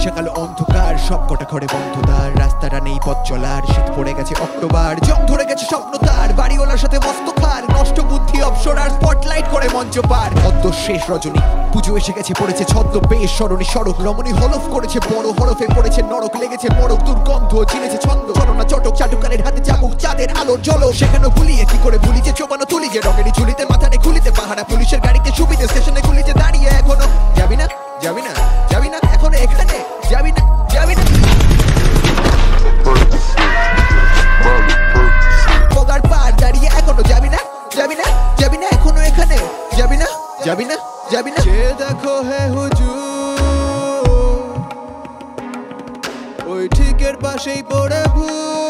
সকাল অন্ধকার, সব কটা ঘরে বন্ধ দ্বার, রাস্তাটা নেই পথ চলার, শীত পড়ে গেছে অক্টোবর, জং ধরে গেছে স্বপ্ন তার, বাড়িওয়ালার সাথে মস্ত খার, নষ্ট বুদ্ধি অপসর আর স্পটলাইট করে মঞ্চ পার। অদ্য শেষ রজনী, পুজো এসে গেছে, পড়েছে ছদ্ম বেশ সরণী সড়ক, রমণী হলফ করেছে বড় হরফে, পড়েছে নরক, লেগেছে মরক দুর্গন্ধ, চিনেছে ছন্দ, ছলনা চটক চাটুকারের হাতে চাবুক, চাঁদের আলোর জল সেখানে ভুলিয়ে কি করে ভুলি যে চোপানো তুলি, যে রঙেরই ঝুলিতে মাথানে খুলিতে পাহারা, পুলিশের গাড়িতে সুবিধে স্টেশনে খুলিতে দাঁড়িয়ে, এখনো যাবি না যাবি না যাবি না, এখনো এখানে যাবি না যাবি না, পগার পার দাঁড়িয়ে এখনো যাবি না যাবি না যাবি না, এখনো এখানে যাবি না যাবি না যাবি না। সে দেখো হে হুজুর, ওই ঠিকের পাশেই পড়ে ভূত।